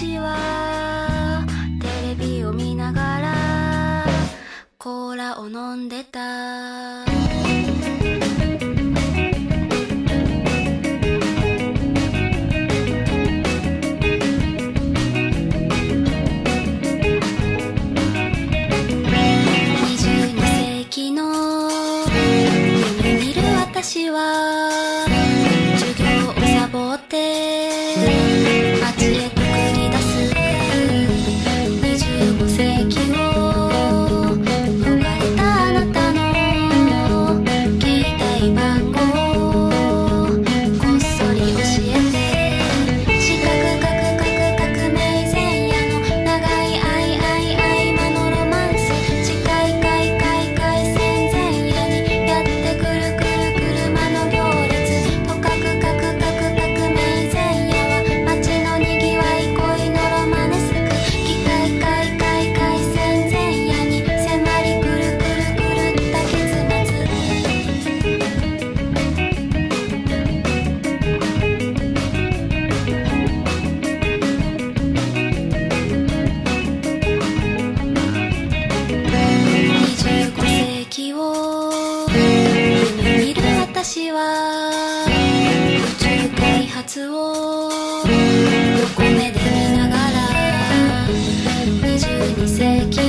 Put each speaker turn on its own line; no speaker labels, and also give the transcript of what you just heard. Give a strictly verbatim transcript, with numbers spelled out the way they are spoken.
私はテレビを見ながらコーラを飲んでた。にじゅうに世紀の夢見る私は授業をサボって街へと繰り出す。にじゅうご世紀を逃れたあなたの携帯番号こっそり教えて。四角角角革命前夜の長い愛愛愛間のロマンス。近い開会開戦前夜にやってくるくる車の行列。とかくかくかく革命前夜は街のにぎわい恋のロマネスク。機械開会開戦前夜に迫りくるくる狂った結末。にじゅうご世紀を夢見る私は宇宙開発を横目で見ながらにじゅうに世紀